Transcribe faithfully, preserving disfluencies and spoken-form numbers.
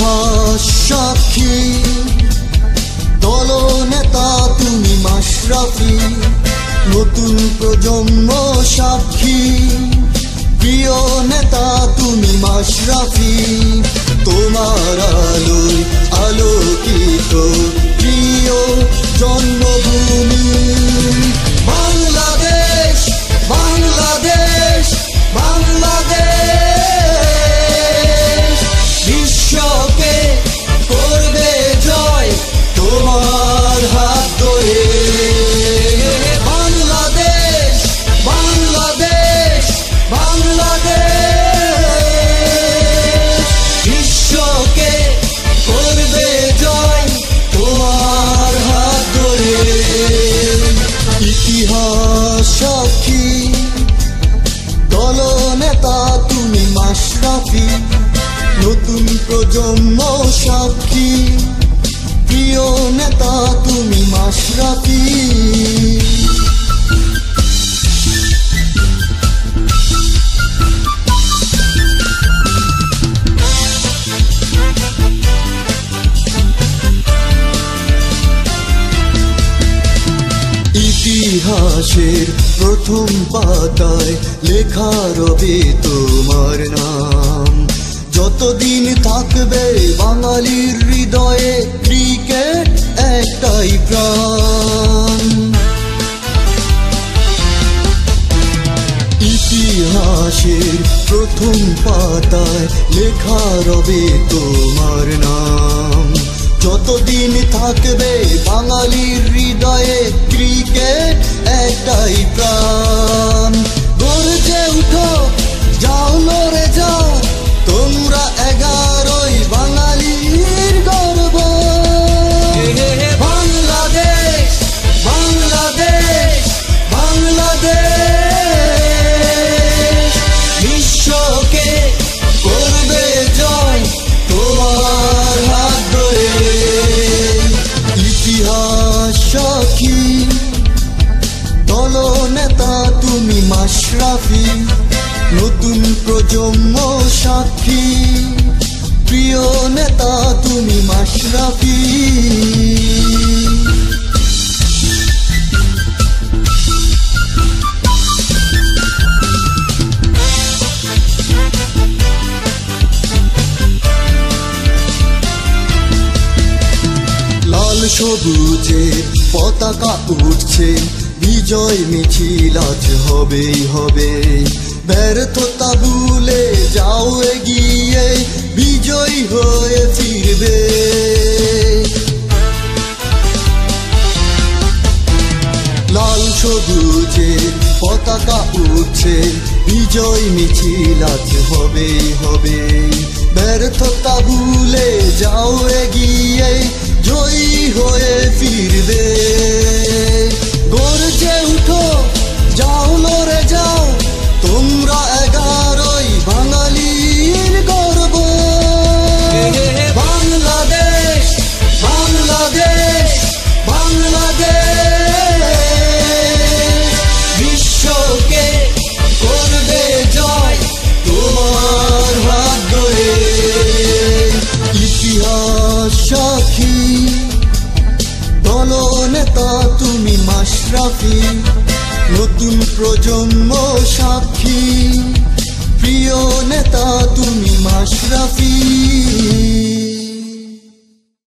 ইতিহাস সাক্ষী দলনেতা তুমি মাশরাফি, নতুন প্রজন্ম সাক্ষী প্রিয় নেতা তুমি মাশরাফি। তোমার আলোয় আলোকিত প্রিয় জন্মভূমি বাংলাদেশ, বাংলাদেশ, বাংলাদেশ। বিশ্বকে করবে জয় তোমার হাত ধরে। বাংলাদেশ, বাংলাদেশ, বাংলাদেশ। বিশ্বকে করবে জয় তোমার হাত ধরে। ইতিহাস সাক্ষী দলনেতা তুমি মাশরাফি, নতুন প্রজন্ম সাক্ষী প্রিয় নেতা তুমি মাশরাফি। ইতিহাসের প্রথম পাতায় লেখা রবে তোমার নাম, যতদিন থাকবে বাঙালির হৃদয়ে ক্রিকেট একটাই প্রাণ। ইতিহাসের প্রথম পাতায় লেখা রবে তোমার নাম, যতদিন থাকবে বাঙালির হৃদয়ে ক্রিকেট একটাই প্রাণ। গর্জে উঠো, যাও লড়ে যাও, তোমরা এগারোই বাঙালির গর্ব। বাংলাদেশ, বাংলাদেশ, বাংলাদেশ। বিশ্বকে করবে জয় তোমার হাত ধরে। ইতিহাস সাক্ষী দলনেতা তুমি মাশরাফি, নতুন প্রজন্ম সাক্ষী প্রিয় নেতা তুমি মাশরাফি। লাল সবুজে পতাকা উঠছে, বিজয় মিছিল আজ হবেই হবে। ব্যর্থতা ভুলে যাও এগিয়ে, বিজয়ী হয়ে ফিরবে। লাল সবুজে পতাকা উঠছে, বিজয় মিছিল আজ হবেই হবে। ব্যর্থতা ভুলে যাও এগিয়ে, জয়ী হয়ে ফিরবে। গর্জে উঠো, যাও লড়ে যাও, তোমরা এগারোই বাঙালির গর্ব। বাংলাদেশ, বাংলাদেশ, বাংলাদেশ। বিশ্বকে করবে জয় তোমার হাত ধরে। ইতিহাস সাক্ষী দলনেতা তুমি মাশরাফি, নতুন প্রজন্ম সাক্ষী প্রিয় নেতা